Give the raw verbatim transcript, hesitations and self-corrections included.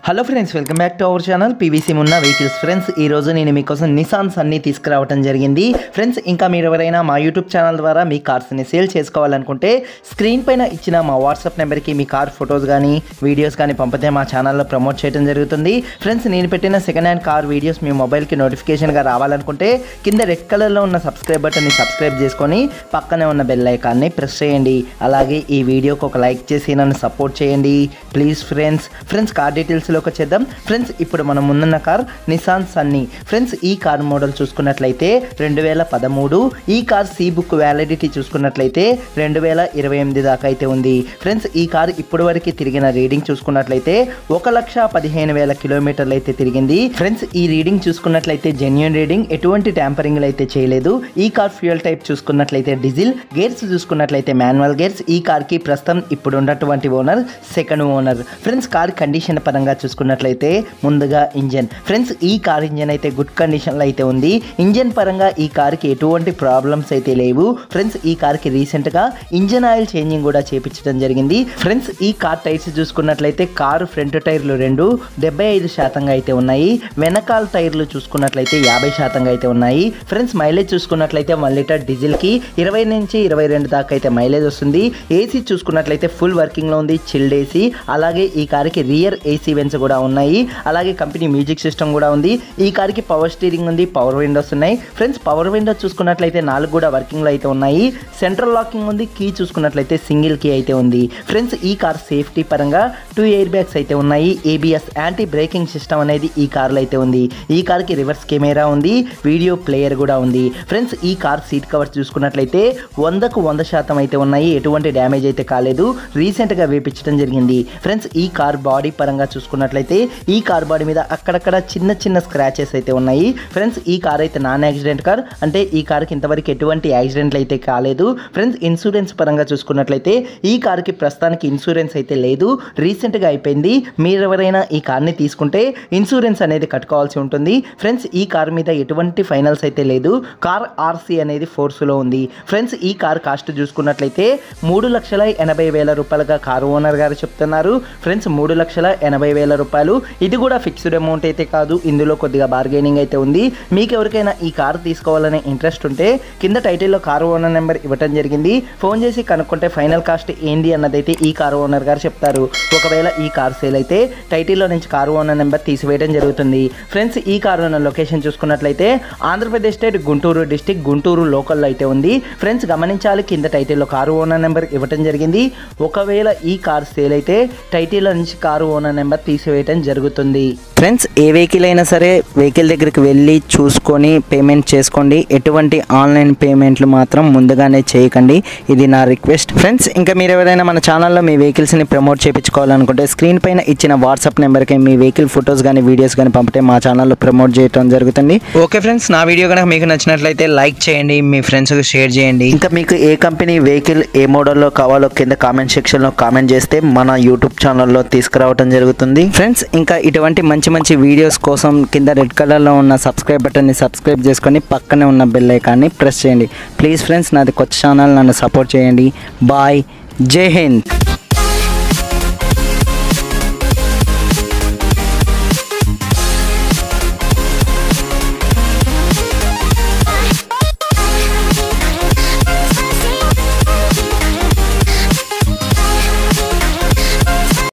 Hello friends, welcome back to our channel PVC Munna vehicles. Friends, ఈ రోజు నేను మీకోసం నిసాన్ సన్నీ తీసుకురావడం జరిగింది. ఫ్రెండ్స్, ఇంకా మీరు ఎవరైనా మా యూట్యూబ్ ఛానల్ ద్వారా మీ కార్స్ని సేల్ చేసుకోవాలనుకుంటే స్క్రీన్ పైన ఇచ్చిన మా వాట్సాప్ నెంబర్కి మీ కార్ ఫొటోస్ కానీ వీడియోస్ కానీ పంపితే మా ఛానల్లో ప్రమోట్ చేయడం జరుగుతుంది. ఫ్రెండ్స్, నేను పెట్టిన సెకండ్ హ్యాండ్ కార్ వీడియోస్ మీ మొబైల్కి నోటిఫికేషన్గా రావాలనుకుంటే కింద రెడ్ కలర్లో ఉన్న సబ్స్క్రైబ్ బటన్ని సబ్స్క్రైబ్ చేసుకొని పక్కనే ఉన్న బెల్ ఐకాన్ని ప్రెస్ చేయండి. అలాగే ఈ వీడియోకి ఒక లైక్ చేసి నన్ను సపోర్ట్ చేయండి please. Friends friends car details వచ్చేద్దాం. ఫ్రెండ్స్, ఇప్పుడు మనం ముందున్న కార్ నిసాన్ సన్నీ. ఫ్రెండ్స్, ఈ కార్ మోడల్ చూసుకున్నట్లయితే రెండు వేల పదమూడు. ఈ కార్ సి బుక్ వ్యాలిడిటీ చూసుకున్నట్లయితే రెండు వేల ఇరవై ఎనిమిది దాకా అయితే ఉంది. ఫ్రెండ్స్, ఈ కార్ ఇప్పటి వరకు తిరిగిన రీడింగ్ చూసుకున్నట్లయితే ఒక లక్ష పదిహేను వేల కిలోమీటర్లు అయితే తిరిగింది. ఫ్రెండ్స్, ఈ రీడింగ్ చూసుకున్నట్లయితే జెన్యూన్ రీడింగ్, ఎటువంటి ట్యాంపరింగ్ అయితే చేయలేదు. ఈ కార్ ఫ్యూయల్ టైప్ చూసుకున్నట్లయితే డీజిల్. గేర్స్ చూసుకున్నట్లయితే మాన్యువల్ గేర్స్. ఈ కార్ కి ప్రస్తుతం ఇప్పుడు ఉన్నటువంటి owner second owner. Friends, car condition పరంగా చూసుకున్నట్లయితే ముందుగా ఇంజన్. ఫ్రెండ్స్, ఈ కార్ ఇంజన్ అయితే గుడ్ కండిషన్లో అయితే ఉంది. ఇంజన్ పరంగా ఈ కార్కి ఎటువంటి ప్రాబ్లమ్స్ అయితే లేవు. ఫ్రెండ్స్, ఈ కార్కి రీసెంట్గా ఇంజన్ ఆయిల్ చేంజింగ్ కూడా చేపించడం జరిగింది. ఫ్రెండ్స్, ఈ కార్ టైర్స్ చూసుకున్నట్లయితే కారు ఫ్రంట్ టైర్లు రెండు డెబ్బై ఐదు శాతంగా అయితే ఉన్నాయి. వెనకాల టైర్లు చూసుకున్నట్లయితే యాభై శాతంగా అయితే ఉన్నాయి. ఫ్రెండ్స్, మైలేజ్ చూసుకున్నట్లయితే వన్ లీటర్ డీజిల్కి ఇరవై నుంచి ఇరవై రెండు దాకా అయితే మైలేజ్ వస్తుంది. ఏసీ చూసుకున్నట్లయితే ఫుల్ వర్కింగ్లో ఉంది, చిల్డ్ ఏసీ. అలాగే ఈ కార్కి రియర్ ఏసీ వెన్స్ కూడా ఉన్నాయి. అలాగే కంపెనీ మ్యూజిక్ సిస్టమ్ కూడా ఉంది. ఈ కార్కి పవర్ స్టీరింగ్ ఉంది, పవర్ విండోస్ ఉన్నాయి. ఫ్రెండ్స్, పవర్ విండోస్ చూసుకున్నట్లయితే నాలుగు కూడా వర్కింగ్లో అయితే ఉన్నాయి. సెంట్రల్ లాకింగ్ ఉంది. కీ చూసుకున్నట్లయితే సింగిల్ కీ అయితే ఉంది. ఫ్రెండ్స్, ఈ కార్ సేఫ్టీ పరంగా టూ ఎయిర్ బ్యాగ్స్ అయితే ఉన్నాయి. ఏబిఎస్ యాంటీ బ్రేకింగ్ సిస్టమ్ అనేది ఈ కార్లో అయితే ఉంది. ఈ కార్కి రివర్స్ కెమెరా ఉంది, వీడియో ప్లేయర్ కూడా ఉంది. ఫ్రెండ్స్, ఈ కార్ సీట్ కవర్స్ చూసుకున్నట్లయితే వందకు వంద శాతం అయితే ఉన్నాయి. ఎటువంటి డ్యామేజ్ అయితే కాలేదు. రీసెంట్గా వేపించడం జరిగింది. ఫ్రెండ్స్, ఈ కార్ బాడీ పరంగా చూసుకున్నట్లయితే ఈ కార్ బాడీ మీద అక్కడక్కడ చిన్న చిన్న స్క్రాచెస్ అయితే ఉన్నాయి. ఫ్రెండ్స్, ఈ కార్ అయితే నాన్ యాక్సిడెంట్ కార్, అంటే ఈ కార్కి ఇంతవరకు ఎటువంటి యాక్సిడెంట్లు అయితే కాలేదు. ఫ్రెండ్స్, ఇన్సూరెన్స్ పరంగా చూసుకున్నట్లయితే ఈ కార్కి ప్రస్తుతానికి ఇన్సూరెన్స్ అయితే లేదు, రీసెంట్గా అయిపోయింది. మీరు ఎవరైనా ఈ కార్ని తీసుకుంటే ఇన్సూరెన్స్ అనేది కట్టుకోవాల్సి ఉంటుంది. ఫ్రెండ్స్, ఈ కార్ మీద ఎటువంటి ఫైనల్స్ అయితే లేదు. కార్ ఆర్సీ అనేది ఫోర్స్లో ఉంది. ఫ్రెండ్స్, ఈ కార్ కాస్ట్ చూసుకున్నట్లయితే మూడు లక్షల ఎనభై వేల రూపాయలుగా కారు ఓనర్ గారు చెప్తున్నారు. ఫ్రెండ్స్, మూడు లక్షల ఎనభై వేల రూపాయలు. ఇది కూడా ఫిక్స్డ్ అమౌంట్ అయితే కాదు, ఇందులో కొద్దిగా బార్గెనింగ్ అయితే ఉంది. మీకు ఎవరికైనా ఈ కార్ తీసుకోవాలనే ఇంట్రెస్ట్ ఉంటే కింద టైటిల్లో కారు ఓనర్ నెంబర్ ఇవ్వడం జరిగింది. ఫోన్ చేసి కనుక్కుంటే ఫైనల్ కాస్ట్ ఏంటి అన్నదైతే ఈ కారు ఓనర్ గారు చెప్తారు. ఒకవేళ ఈ కార్ సేల్ అయితే టైటిల్లో నుంచి కారు ఓనర్ నెంబర్ తీసివేయడం జరుగుతుంది. ఫ్రెండ్స్, ఈ కారు ఉన్న లొకేషన్ చూసుకున్నట్లయితే ఆంధ్రప్రదేశ్ స్టేట్ గుంటూరు డిస్టిక్, గుంటూరు లోకల్లో అయితే ఉంది. ఫ్రెండ్స్, గమనించాలి, కింద టైటిల్లో కారు ఓనర్ నెంబర్ ఇవ్వడం జరిగింది. ఒకవేళ ఈ కార్ సేల్ అయితే టైటిల్లో నుంచి కారు ఓనర్ నెంబర్ తీసివేయడం జరుగుతుంది. ఫ్రెండ్స్, ఏ వెహికల్ అయినా సరే వెహికల్ దగ్గరికి వెళ్ళి చూసుకొని పేమెంట్ చేసుకోండి. ఎటువంటి ఆన్లైన్ పేమెంట్లు మాత్రం ముందుగానే చేయకండి, ఇది నా రిక్వెస్ట్. ఫ్రెండ్స్, ఇంకా మీరు ఎవరైనా మన ఛానల్లో మీ వెహికల్స్ని ప్రమోట్ చేయించుకోవాలనుకుంటే స్క్రీన్ పైన ఇచ్చిన వాట్సాప్ నెంబర్కి మీ వెహికల్ ఫొటోస్ కానీ వీడియోస్ కానీ పంపితే మా ఛానల్లో ప్రమోట్ చేయడం జరుగుతుంది. ఓకే ఫ్రెండ్స్, నా వీడియో కనుక మీకు నచ్చినట్లయితే లైక్ చేయండి, మీ ఫ్రెండ్స్కి షేర్ చేయండి. ఇంకా మీకు ఏ కంపెనీ వెహికల్ ఏ మోడల్లో కావాలో కింద కామెంట్ సెక్షన్లో కామెంట్ చేస్తే మన యూట్యూబ్ ఛానల్లో తీసుకురావడం జరుగుతుంది. ఫ్రెండ్స్, ఇంకా ఇటువంటి మంచి మంచి వీడియోస్ కోసం కింద రెడ్ కలర్లో ఉన్న సబ్స్క్రైబ్ బటన్ని సబ్స్క్రైబ్ చేసుకొని పక్కనే ఉన్న బెల్ ఐకాన్ని ప్రెస్ చేయండి ప్లీజ్. ఫ్రెండ్స్, నాది కొత్త ఛానల్, నన్ను సపోర్ట్ చేయండి. బాయ్, జై హింద్.